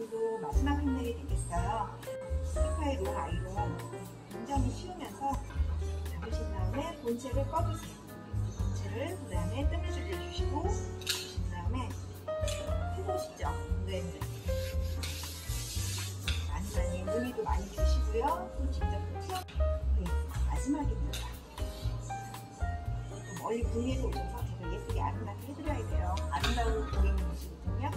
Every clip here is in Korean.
그리고 마지막 행동이 되겠어요. 스파이 롱 아이롱 굉장히 쉬우면서 잡으신 다음에 본체를 꺼주세요. 본체를 그 다음에 뜸을 주시고 주신 다음에 해보시죠. 네. 많이 의미도 많이 주시고요. 또 직접 푸어. 네, 마지막입니다. 멀리 국내에서 오셔서 제가 예쁘게 아름답게 해드려야 돼요. 아름다운 고객님이시거든요.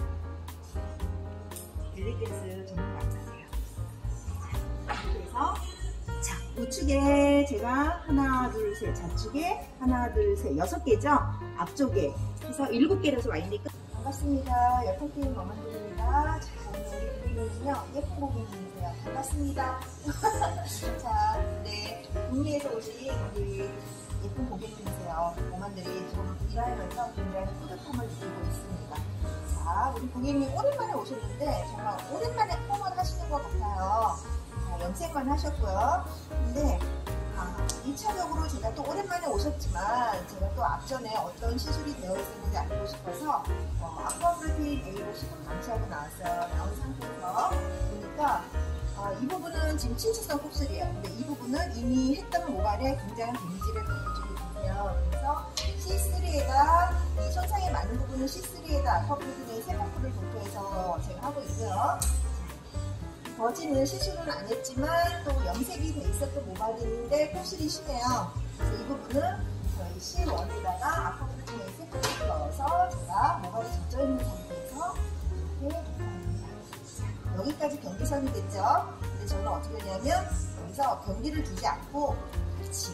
벨리댄스 전문가세요. 그래서 자, 우측에 제가 하나, 둘, 셋, 좌측에 하나, 둘, 셋, 6개죠? 앞쪽에 그래서 7개라서 와인딩 끝. 반갑습니다. 6개의 머만들입니다. 자, 오늘 우리 고객님은요, 예쁜 고객님이세요. 반갑습니다. 자, 네, 국내에서 오신 우리 예쁜 고객님이세요. 고만들이 좀 일하면서 굉장히 뿌듯함을 느끼고 있습니다. 자, 우리 고객님 오랜만에 오셨는데 정말 오랜만에 펌을 하시는 것 같아요. 자, 염색만 하셨고요. 근데 2차적으로 제가 또 오랜만에 오셨지만 제가 또 앞전에 어떤 시술이 되어 있었는지 알고 싶어서 아쿠아그래피 네일러식을 방치하고 나왔어요. 나온 상태에서 보니까 이 부분은 지금 친추성 곱슬이에요. 근데 이 부분은 이미 했던 모발에 굉장한 데미지를 가져주고 있고요. 그래서 C3에다 이 손상에 맞는 부분은 C3에다 아쿠아그래피 세포풀을 도포해서 제가 하고 있고요. 버지는 시술은 안 했지만 또 염색이 돼 있었던 모발인데 곱슬이 심해요. 그래서 이 부분은 저희 C1에다가 아쿠아그래피 세포풀을 넣어서 제가 모발이 젖어있는 상태에서 이렇게 도포합니다. 여기까지 경계선이 됐죠? 근데 저는 어떻게 하냐면 여기서 경계를 두지 않고 같이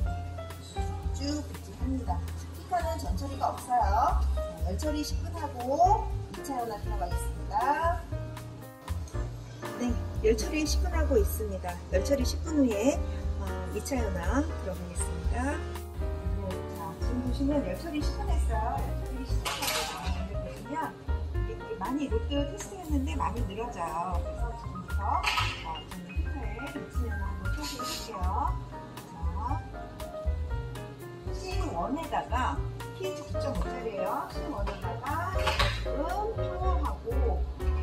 쭉 빗질합니다. 피카는 전처리가 없어요. 열처리 10분 하고 2차 연화 들어가겠습니다. 네, 열처리 10분 하고 있습니다. 열처리 10분 후에 2차 연화 들어가겠습니다. 자, 지금 보시면 열처리 10분 했어요. 열처리 10분 하고 나왔는데 보시면 많이 롯데 테스트했는데 많이 늘어져요. 그래서 지금부터 저는 피카에 2차 연화 한번 소개해볼게요. C1에다가 pH 9.5짜리예요. C1에다가 지금 플로어하고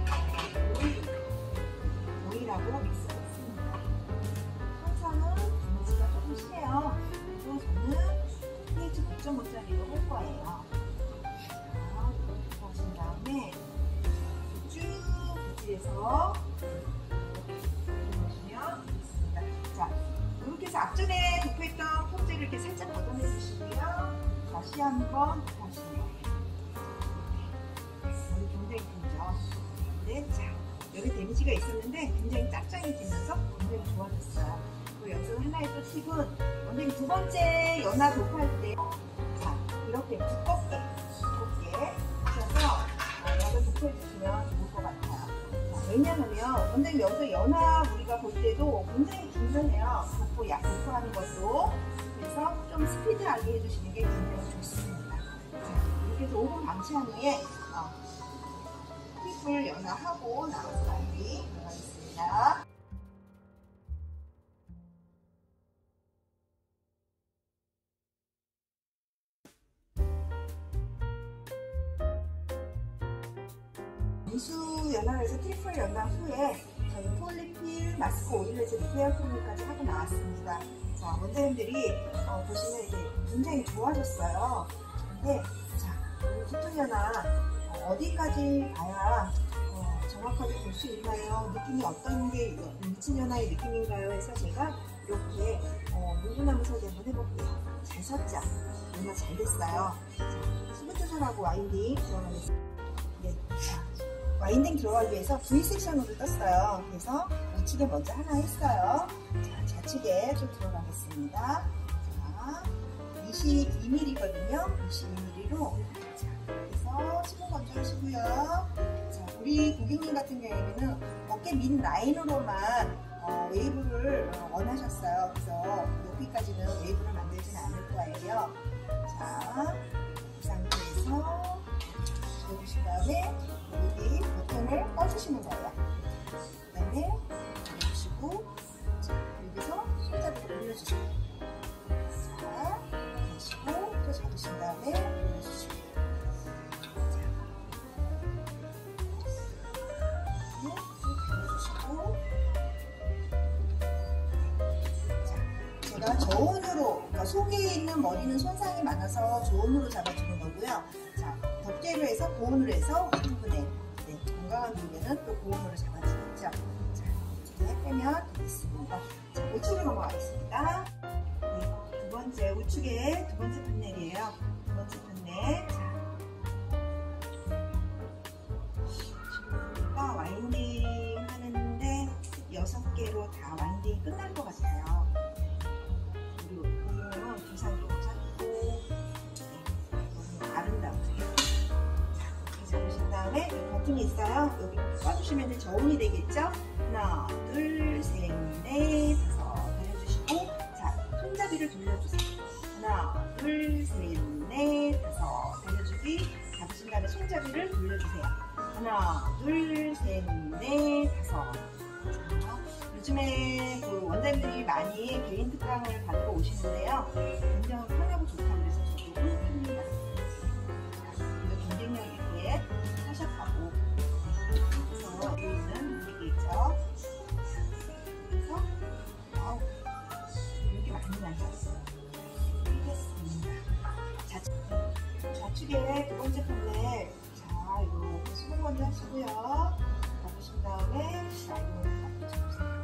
오일하고 믹스가 있습니다. 항상은 데미지가 조금 심해요. 그래서 저는 pH 9.5짜리로 할 거예요. 자, 이렇게 하신 다음에 쭉 빗질해서 보시면 있습니다. 자, 이렇게 해서 앞전에 도포했던 폼들을 이렇게 살짝 걷어내 주시고요. 다시 한번 하시면 여기 굉장히 길죠. 네, 자, 여기 데미지가 있었는데 굉장히 짭짤해지면서 굉장히 좋아졌어요. 그리고 여기서 하나의 또 팁은 원장님 두 번째 연화 도포할 때 자, 이렇게 두껍게 하셔서 약을 도포해 주시면 좋을 것 같아요. 자, 왜냐하면 원장님 여기서 연화 우리가 볼 때도 굉장히 중요해요. 도포, 약 도포하는 것도. 그래서 좀 스피드하게 해주시는 게 굉장히 좋습니다. 자, 이렇게 해서 5분 방치한 후에 팁을 연화하고 나머지 마무리 들어가겠습니다. 미수 연화에서 트리플 연화 후에 저희 폴리필 마스크 오일레즈 리페어 크림까지 하고 나왔습니다. 자, 원장님들이 보시면 이게 굉장히 좋아졌어요. 근데 자, 짙은 연화 어디까지 가야 정확하게 볼 수 있나요? 느낌이 어떤 게 미친 연화의 느낌인가요? 해서 제가 이렇게 물구나무 설계 한번 해볼게요. 잘 섰죠? 정말 잘 됐어요. 자, 수분 조절하고 와인딩 들어가겠습니다. 네, 자, 와인딩 들어가기 위해서 V 섹션으로 떴어요. 그래서 우측에 먼저 하나 했어요. 자, 좌측에 좀 들어가겠습니다. 자, 22mm거든요. 22mm로 자, 그래서 수분 건조하시고요. 자, 우리 고객님 같은 경우에는 어깨 밑 라인으로만 웨이브를 원하셨어요. 그래서 여기까지는 웨이브를 만들지는 않을 거예요. 자, 이 상태에서 해주신 다음에 여기 버튼을 꺼주시는 거예요. 그 다음에 해주시고 여기서 손잡이를 올려주시고 자, 하시고 또 잡으신 다음에 올려주시고 자, 자, 저온으로, 그러니까 속에 있는 머리는 손상이 많아서 저온으로 잡아주는 거고요. 자, 덮개로 해서 고온으로 해서 1분에 건강한 물개는 또 고온으로 잡아주겠죠. 자, 이렇게 빼면 되겠습니다. 자, 우측으로 넘어가겠습니다. 네, 두 번째 우측의 두 번째 판넬이에요. 두 번째 판넬. 자, 지금 와인딩 하는데 6개로 다 와인딩이 끝날 것 같아요. 그리고 보면 두상도 잡고 너무 아름다우세요. 이렇게 잡으신 다음에 여기 버튼이 있어요. 여기 꺼주시면 저온이 되겠죠? 하나, 둘, 셋, 넷, 다섯 돌려주시고, 자, 손잡이를 돌려주세요. 하나, 둘, 셋, 넷, 다섯 돌려주기. 잡으신 다음에 손잡이를 돌려주세요. 하나, 둘, 셋, 넷, 다섯. 자, 요즘에 그 원장님들이 많이 개인 특강을 받으러 오시는데요. 굉장히 편하고 좋다고 해서 저도 팬입니다. 경쟁력 있게 하셨다고. 그래서 여기 있는 문제겠죠. 그래서 이렇게 많이 나셨어요. 좌측에 두 번째 판넬. 자, 이렇게 수분 먼저 하시고요. 잡으신 다음에 라인을 잡으세요.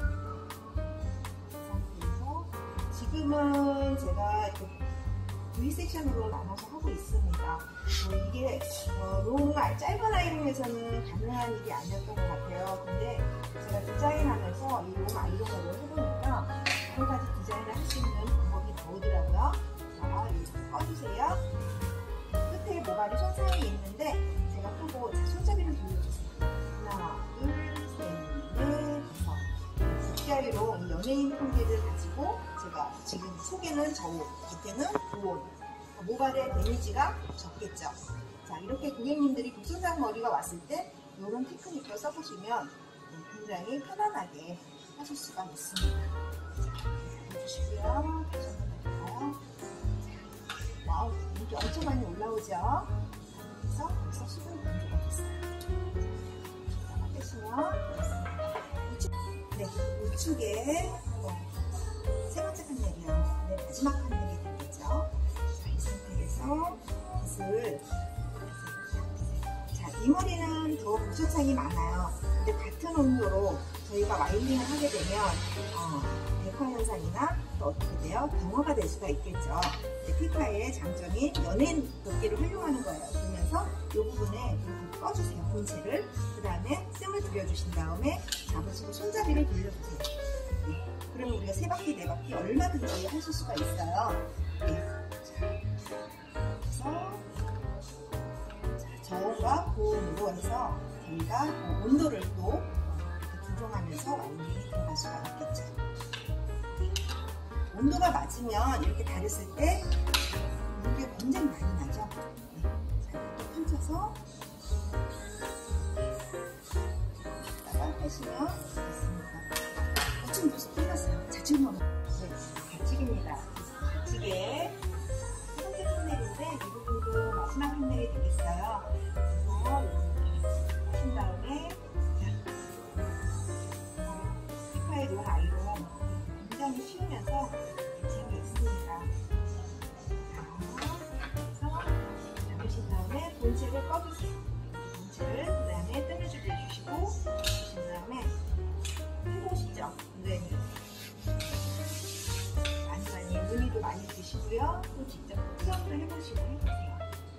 지금은 제가 이렇게 V 섹션으로 나눠서 하고 있습니다. 이게 너무 짧은 아이롱에서는 가능한 일이 아니었던 것 같아요. 근데 제가 디자인하면서 이 롱 아이롱으로 해보니까 여러 가지 디자인을 할 수 있는 방법이 나오더라고요. 자, 이렇게 꺼주세요. 끝에 모발이 손상이 있는데 제가 끄고 손잡이를 돌려주세요. 하나, 둘, 셋, 넷, 다섯. 뒷자리로 이 연예인 폰기를 가지고 제가 지금 속에는 저온, 겉에는 고온. 모발의 데미지가 적겠죠. 자, 이렇게 고객님들이 국손상 머리가 왔을 때 이런 테크닉을 써보시면 굉장히 편안하게 하실 수가 있습니다. 자, 해주시고요. 다시 한번 해볼까요? 와우, 이렇게 엄청 많이 올라오죠. 그래서 벌써 수분 건조가 됐어요. 자, 빼시면 되겠습니다. 네, 우측에 세 번째 판넬이요. 네, 마지막 판넬이 되겠죠. 자, 이 상태에서 빗을 자, 이 머리는 더 부족상이 많아요. 근데 같은 온도로 저희가 와인딩을 하게 되면 백화 현상이나 또 어떻게 돼요? 경화가 될 수가 있겠죠. 피카의 장점인 연예인 덮개를 활용하는 거예요. 그러면서 이 부분에 이렇게 꺼주세요. 본체를. 그 다음에 뜸을 들여주신 다음에 잡으시고 손잡이를 돌려주세요. 네. 그러면 우리가 3바퀴, 4바퀴 얼마든지 하실 수가 있어요. 네. 자, 그래서 저온과 고온으로 해서 저희가 온도를 또 조정하면서 와인딩이 들어갈 수가 있겠죠. 온도가 맞으면 이렇게 다렸을 때 물기가 굉장히 많이 나죠. 네. 자, 이렇게 펼쳐서 이따가 빼시면 되겠습니다. 지금 벌써 끝났어요. 자, 지금 네, 가치기입니다. 가치기 세 번째 판넬인데 이 부분도 마지막 판넬이 되겠어요. 그래서 이렇게 하신 다음에 피카의 롱 아이롱 굉장히 쉬우면서 재미있습니다. 그래서 잡으신 다음에 본체를 꺼주세요. 본체를 그 다음에 뜸을 줄여주시고 주신 다음에 해보고 싶죠? 네. 많이 문의도 많이 드시고요. 또 직접 수업도 해보시고 해보세요.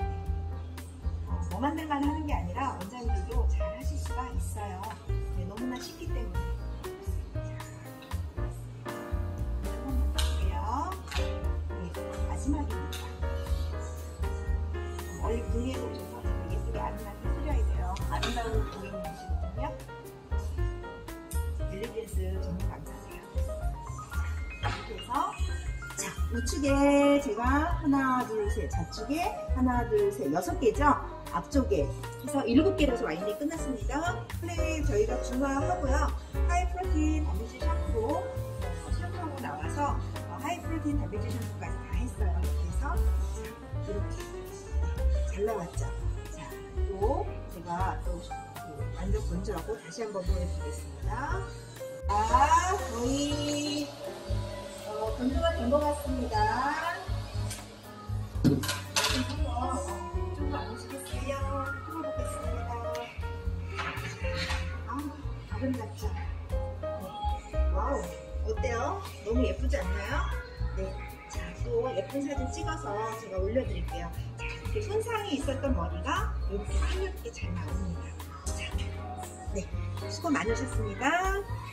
저만들만 하는 게 아니라 원장님들도 잘 하실 수가 있어요. 네, 너무나 쉽기 때문에. 마지막입니다. 멀리 분리해 오셔서 예쁘게 아름답게 해드려야 돼요. 아름다운 고객님이시거든요. 벨리댄스 정말 감사해요. 이렇게 해서 자, 우측에 제가 하나, 둘, 셋, 좌측에 하나, 둘, 셋, 6개죠? 앞쪽에 해서 7개로서 와인딩이 끝났습니다. 플레이 저희가 중화하고요. 하이 프로틴 단백질 샴푸로 시험하고 나와서 하이 프로틴 단백질 샴푸까지 다 했어요. 그래서 자, 이렇게 잘 나왔죠. 자, 또 제가 또 완전 건조하고 다시 한번 보여드리겠습니다. 자, 저희 건조가 된 것 같습니다. 좀 안으시겠어요? 풀어보겠습니다. 아름답죠? 네. 와우, 어때요? 너무 예쁘지 않나요? 네. 자, 또 예쁜 사진 찍어서 제가 올려드릴게요. 자, 이렇게 손상이 있었던 머리가 이렇게 하얗게 잘 나옵니다. 자, 네. 수고 많으셨습니다.